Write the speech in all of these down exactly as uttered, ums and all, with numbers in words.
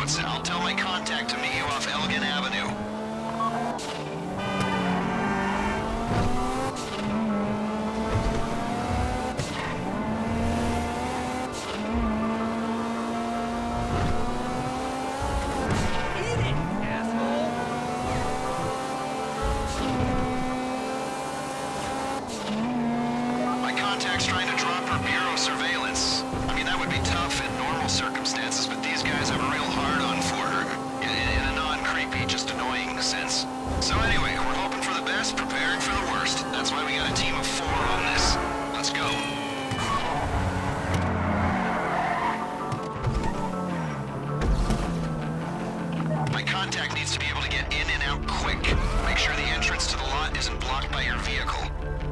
codes. I'll tell my contact to meet you off Elgin Avenue. Trying to drop her bureau surveillance. I mean, that would be tough in normal circumstances, but these guys have a real hard-on for her. In, in a non-creepy, just annoying sense. So anyway, we're hoping for the best, preparing for the worst. That's why we got a team of four on this. Let's go. My contact needs to be able to get in and out quick. Make sure the entrance to the lot isn't blocked by your vehicle.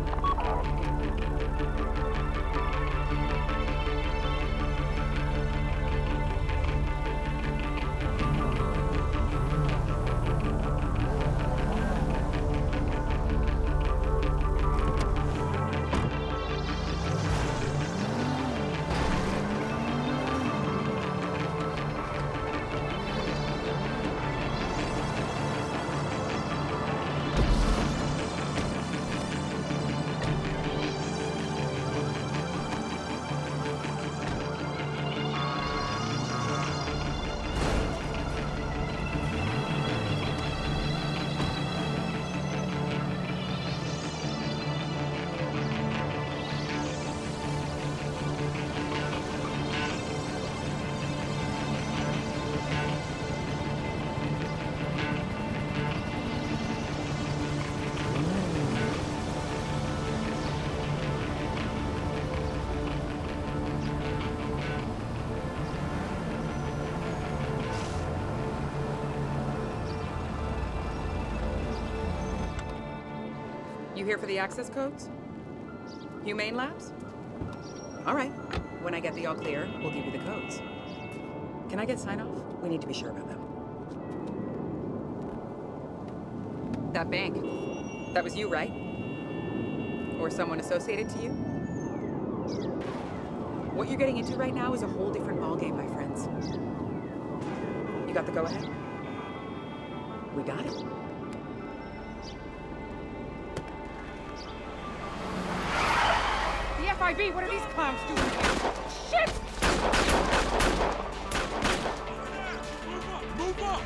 You here for the access codes? Humane Labs? All right. When I get the all clear, we'll give you the codes. Can I get sign-off? We need to be sure about them. That bank. That was you, right? Or someone associated to you? What you're getting into right now is a whole different ballgame, my friends. You got the go-ahead? We got it. F I B, what are these clowns doing here? Shit! Move up! Move up!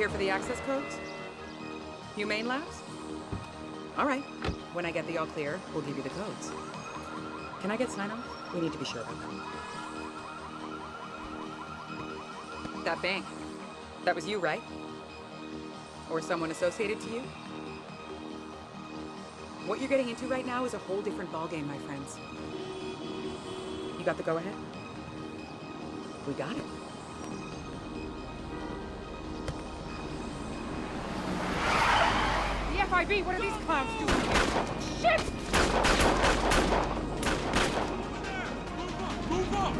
here for the access codes? Humane labs? All right. When I get the all clear, we'll give you the codes. Can I get sign-off? We need to be sure about them. That bank. That was you, right? Or someone associated to you? What you're getting into right now is a whole different ballgame, my friends. You got the go-ahead? We got it. The F I B, what are these clowns doing here? Shit! Move up!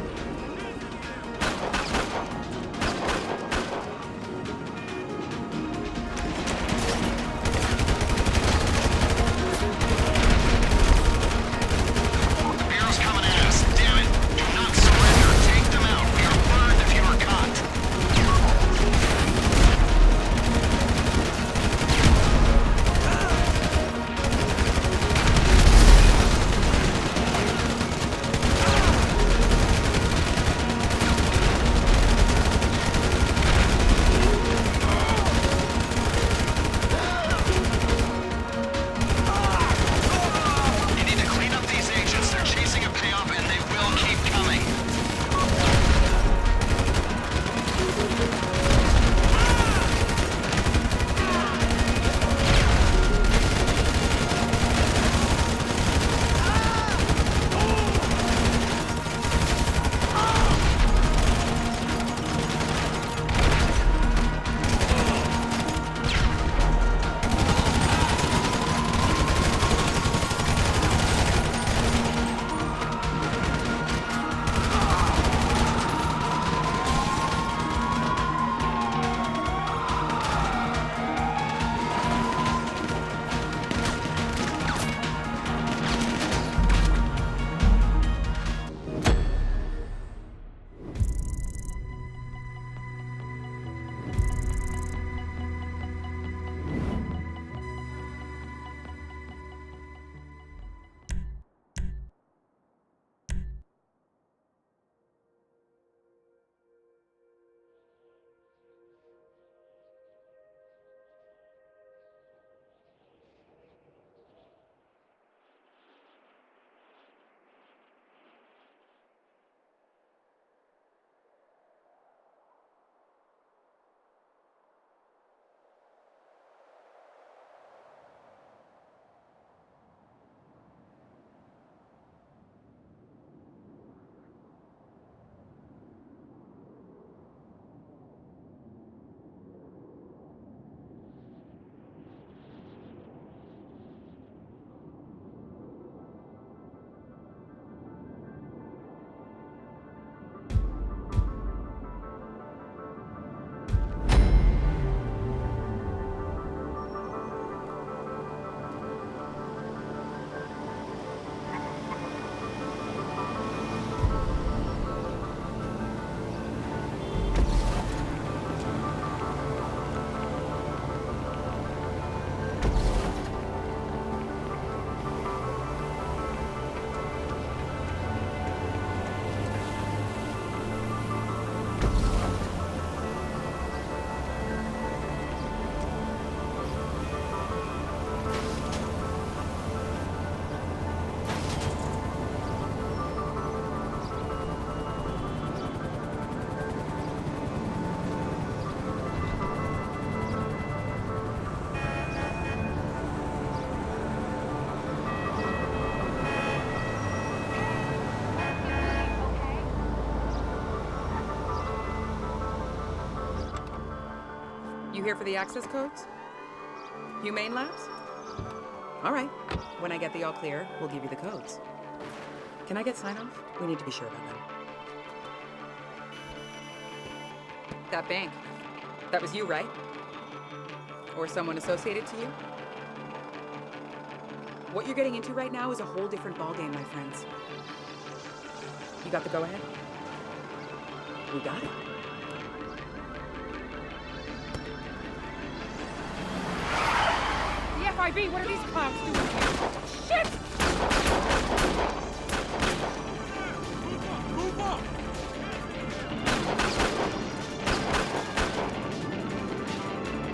You here for the access codes? Humane labs? All right. When I get the all clear, we'll give you the codes. Can I get sign-off? We need to be sure about them. That bank. That was you, right? Or someone associated to you? What you're getting into right now is a whole different ballgame, my friends. You got the go-ahead? We got it. The F I B, what are these clowns doing here? Shit! Move up! Move up!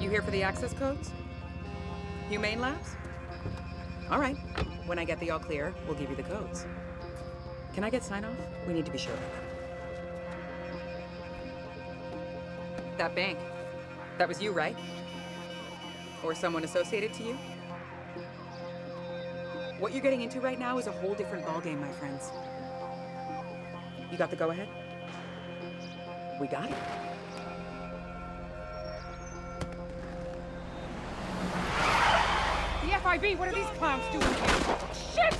You here for the access codes? Humane labs? All right. When I get the all clear, we'll give you the codes. Can I get sign off? We need to be sure about them. That bank. That was you, right? Or someone associated to you? What you're getting into right now is a whole different ballgame, my friends. You got the go-ahead? We got it. The F I B, what are these clowns doing here? Shit!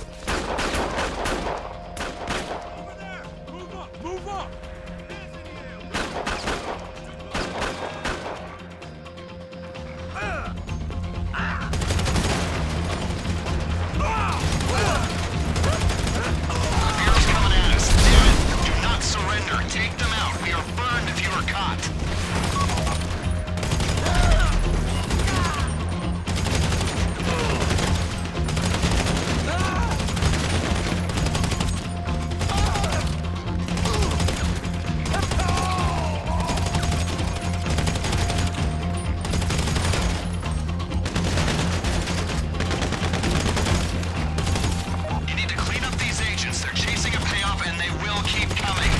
Over there! Move up! Move up! Take them out. We are burned if you are caught. You need to clean up these agents. They're chasing a payoff and they will keep coming.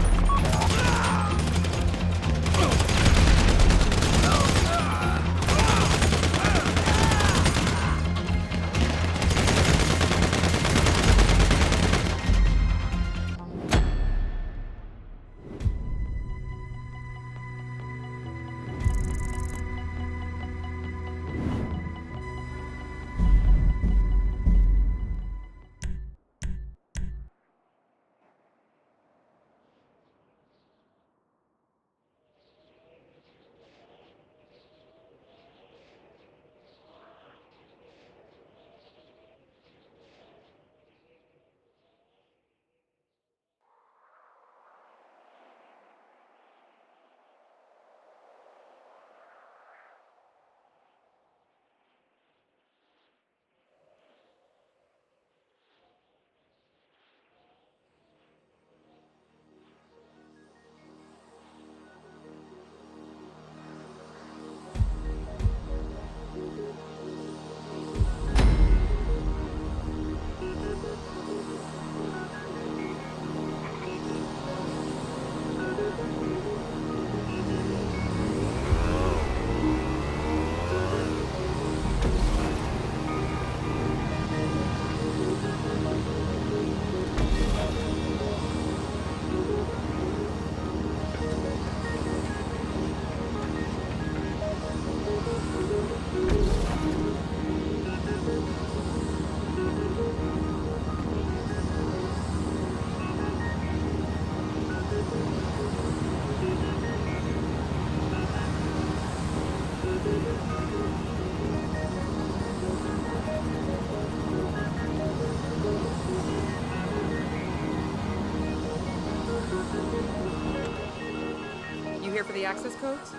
You here for the access codes?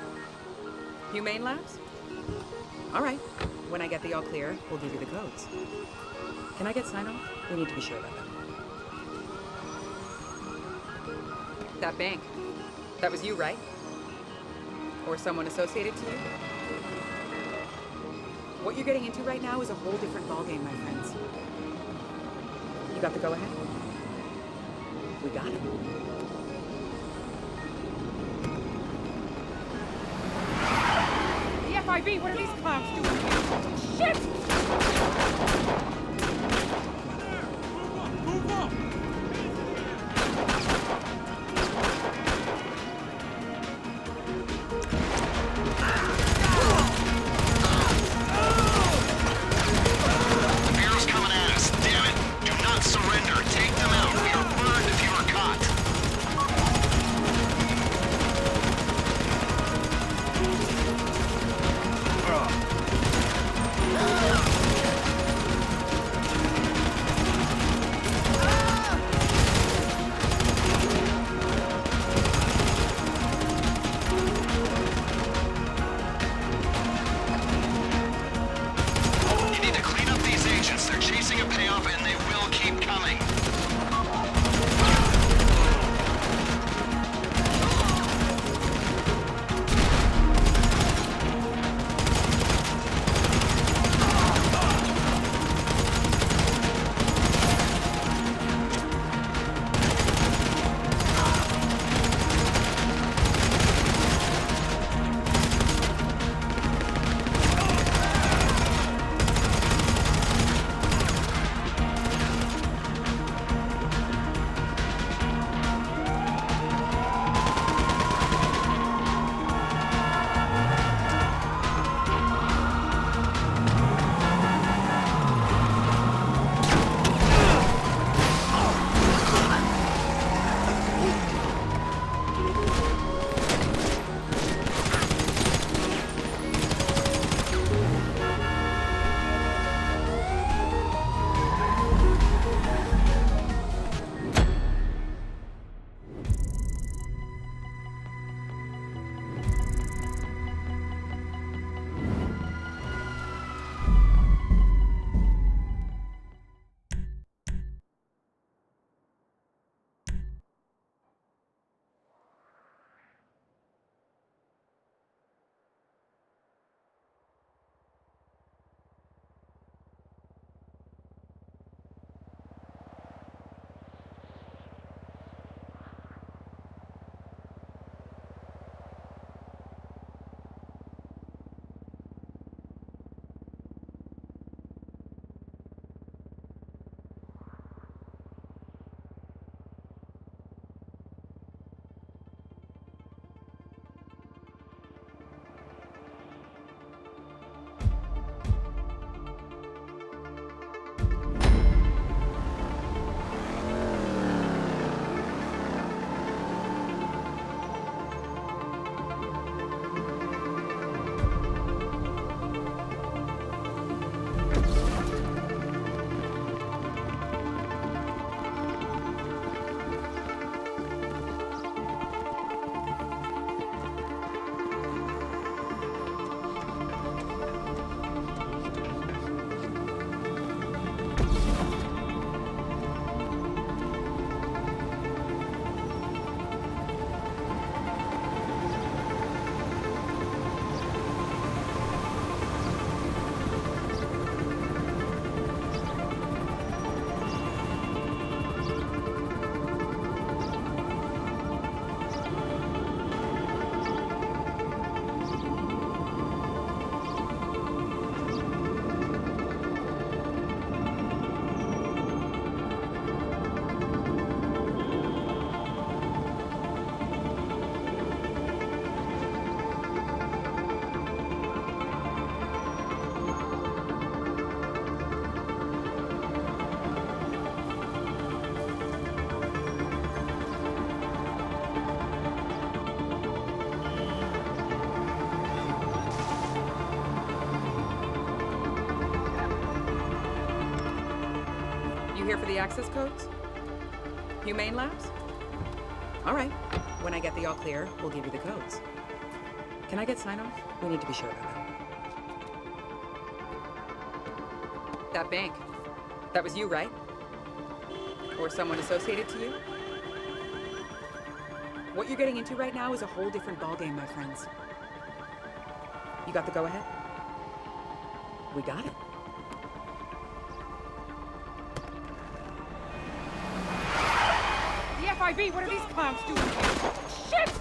Humane labs? All right. When I get the all clear, we'll give you the codes. Can I get sign off? We need to be sure about them. That bank. That was you, right? Or someone associated to you? What you're getting into right now is a whole different ballgame, my friends. You got the go-ahead? We got it. The F I B, what are these clowns doing here? Shit! Move up! The Bureau's coming at us. Damn it. Do not surrender. Take them out. We are burned if you are caught. Move up! here for the access codes? Humane Labs? All right. When I get the all clear, we'll give you the codes. Can I get sign-off? We need to be sure about that. That bank. That was you, right? Or someone associated to you? What you're getting into right now is a whole different ballgame, my friends. You got the go-ahead? We got it. The F I B, what are these clowns doing here? Shit!